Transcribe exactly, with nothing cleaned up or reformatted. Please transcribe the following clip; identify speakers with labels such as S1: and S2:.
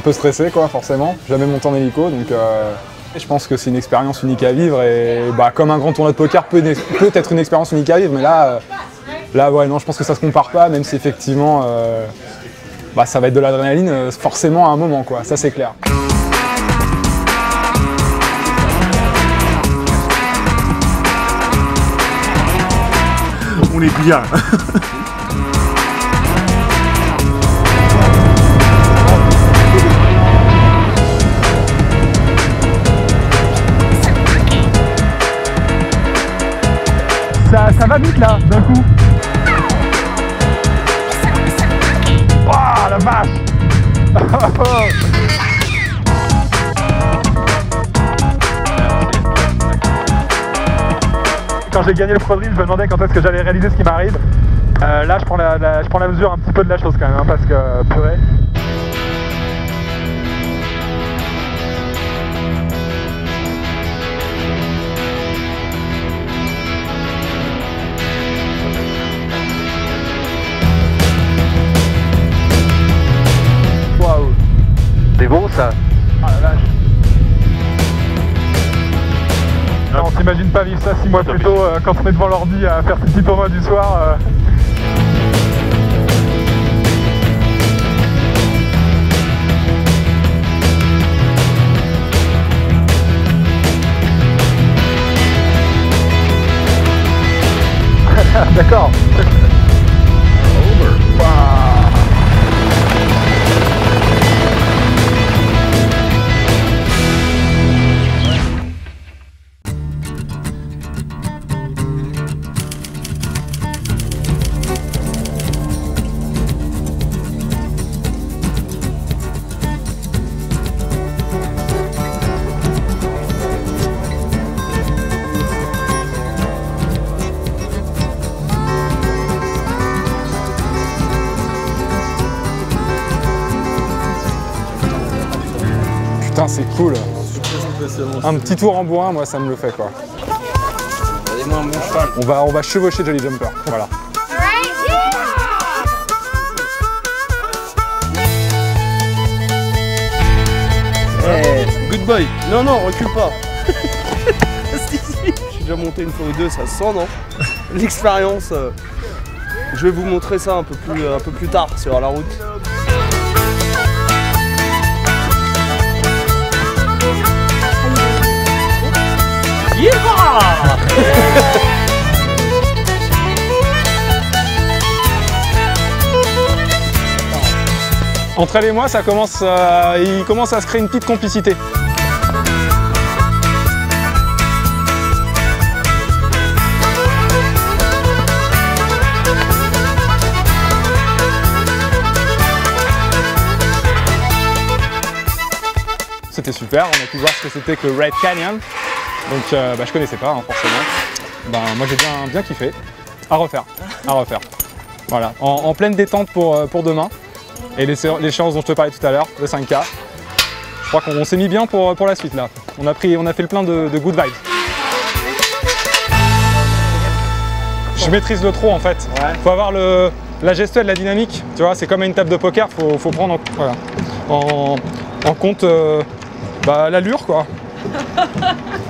S1: peu stressé quoi, forcément. Jamais monté en hélico, donc euh, je pense que c'est une expérience unique à vivre et bah, comme un grand tournoi de poker peut, peut être une expérience unique à vivre, mais là, euh, là ouais, non, je pense que ça se compare pas, même si effectivement euh, bah, ça va être de l'adrénaline euh, forcément à un moment, quoi, ça c'est clair.
S2: On est bien. Ça, ça va vite là, d'un coup. Oh la vache. Quand j'ai gagné le Pro Drill, je me demandais quand est-ce que j'allais réaliser ce qui m'arrive. Euh, là, je prends la, la, je prends la mesure un petit peu de la chose quand même, hein, parce que euh, purée. Waouh, c'est bon ça. Ah la vache. On s'imagine pas vivre ça six mois plus tôt euh, quand on est devant l'ordi à faire ses petits tournois du soir. Euh... D'accord. Wow.
S1: Putain, c'est cool. Un petit tour en bourrin, moi ça me le fait quoi.
S3: Donnez-moi un bon cheval.
S1: On va, on va chevaucher Jolly Jumper, voilà.
S3: Hey, good boy. Non, non, recule pas. Si, si. Je suis déjà monté une fois ou deux, ça se sent, non? L'expérience. Euh... Je vais vous montrer ça un peu plus, un peu plus tard sur la route. Yeah.
S1: Entre elle et moi, ça commence, euh, il commence à se créer une petite complicité. C'était super, on a pu voir ce que c'était que le Red Canyon. Donc euh, bah, je connaissais pas hein, forcément. Bah, moi j'ai bien, bien kiffé. À refaire, à refaire. Voilà, en, en pleine détente pour, pour demain. Et l'échéance dont je te parlais tout à l'heure, le cinq K. Je crois qu'on s'est mis bien pour, pour la suite là. On a, pris, on a fait le plein de, de good vibes. Je maîtrise le trop en fait. Ouais. Faut avoir le, la gestuelle, la dynamique. Tu vois, c'est comme à une table de poker, faut, faut prendre en, voilà, en, en compte euh, bah, l'allure quoi.